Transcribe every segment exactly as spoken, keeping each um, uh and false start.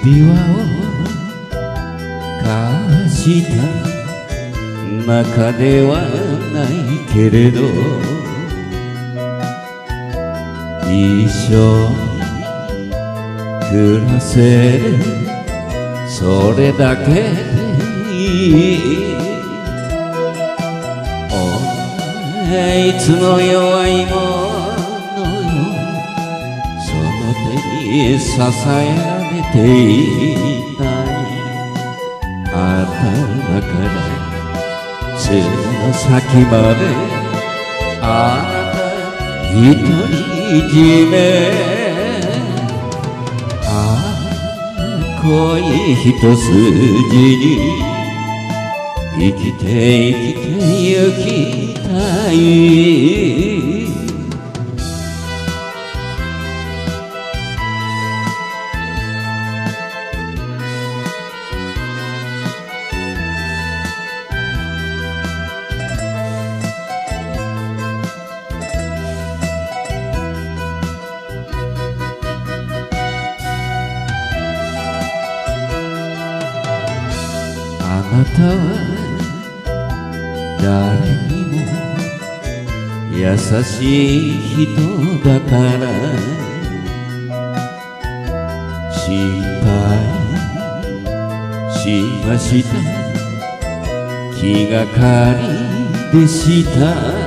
輪を交わした中ではないけれど、一緒に暮らせるそれだけでいい。いつも弱いものよ、その手に支えられていない頭から背の先まであなた一人じめ。ああ濃い一筋に生きて生きてゆきたい。あなたは誰にも優しい人だから心配しました。気がかりでした。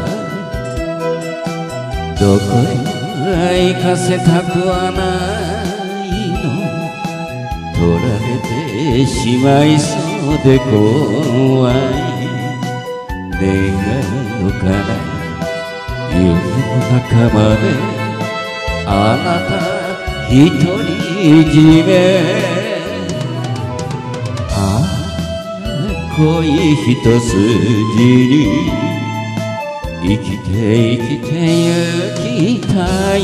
どこへ行かせたくはないの、取られてしまいそうで怖い。願うから夢の中まであなた一人じめ。ああ濃い一筋に生きて生きてゆきたい。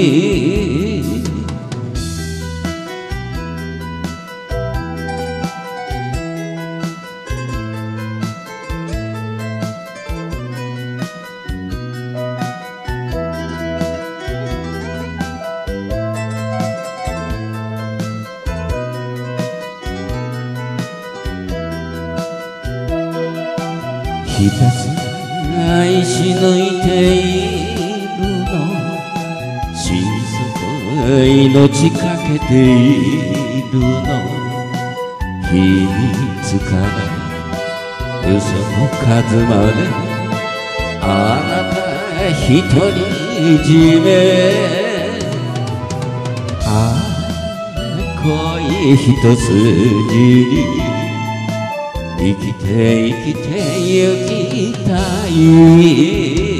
ひたすら愛し抜いているの、心底命かけているの。秘密から嘘の数まであなた一人じめ。ああ濃い一筋に生きて生きてゆきたい。